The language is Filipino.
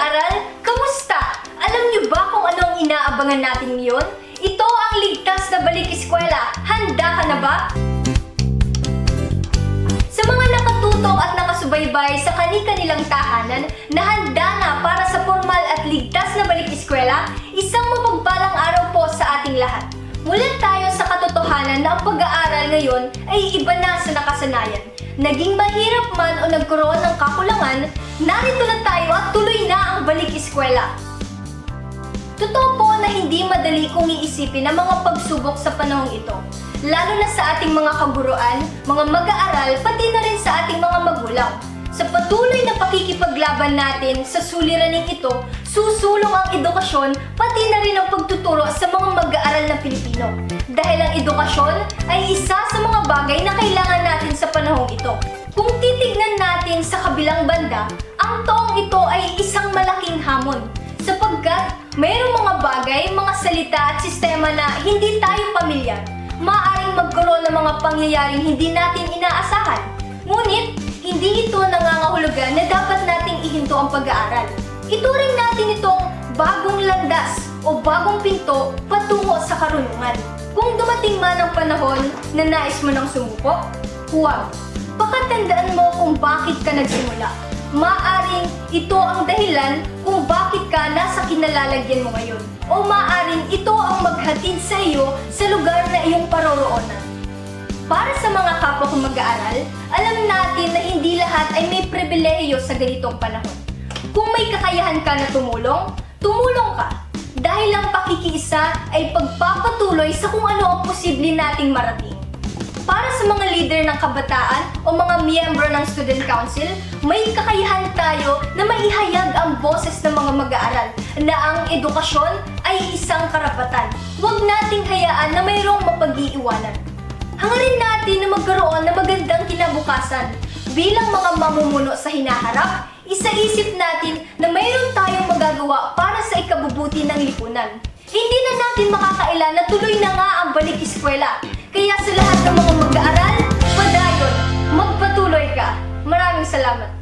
mag-aaral, kamusta? Alam niyo ba kung anong inaabangan natin ngayon? Ito ang ligtas na balik eskwela. Handa ka na ba? Sa mga nakatutok at nakasubaybay sa kani-kanilang tahanan na handa na para sa formal at ligtas na balik eskwela, isang mapagpalang araw po sa ating lahat. Mulat tayo sa katotohanan na ang pag-aaral ngayon ay iba na sa nakasanayan. Naging mahirap man o nagkaroon ng kakulangan, narito na tayo at tuloy na ang balik eskwela. Totoo po na hindi madali kung iisipin ang mga pagsubok sa panahong ito, lalo na sa ating mga kaguruan, mga mag-aaral, pati na rin sa ating mga magulang. Sa patuloy na pakikipaglaban natin sa suliraning ito, susulong ang edukasyon, pati na rin ang pagtuturo sa mga mag-aaral na Pilipino. Dahil ang edukasyon ay isa sa mga bagay na kailangan natin sa panahong ito. Kung titignan natin sa kabilang banda, ang taong ito ay isang malaking hamon. Sapagkat mayroong mga bagay, mga salita at sistema na hindi tayo pamilyar. Maaaring magkaroon ng mga pangyayaring hindi natin inaasahan. Ngunit, hindi ito nangangahulugan na dapat nating ihinto ang pag-aaral. Ituring natin itong bagong landas o bagong pinto patungo sa karunungan. Kung dumating man ang panahon na nais mo nang sumuko, huwag. Pakatandaan mo kung bakit ka nagsimula. Maaaring ito ang dahilan kung bakit ka nasa kinalalagyan mo ngayon. O maaaring ito ang maghatid sa iyo sa lugar na iyong paroroonan. Para sa mga kapwa kong mag-aaral, alam natin na hindi lahat ay may pribilehiyo sa ganitong panahon. Kung may kakayahan ka na tumulong, tumulong ka. Dahil ang pakikiisa ay pagpapatuloy sa kung ano ang posible nating marating. Para sa mga leader ng kabataan o mga miyembro ng Student Council, may kakayahan tayo na maihayag ang boses ng mga mag-aaral na ang edukasyon ay isang karapatan. Huwag nating hayaan na mayroong mapag-iiwanan. Hangarin natin na magkaroon ng magandang kinabukasan. Bilang mga mamumuno sa hinaharap, isaisip natin na mayroon tayong magagawa para sa ikabubuti ng lipunan. Hindi na natin makakaila na tuloy na nga ang balik eskwela. Kaya sa lahat ng mga mag-aaral, padayon, magpatuloy ka. Maraming salamat.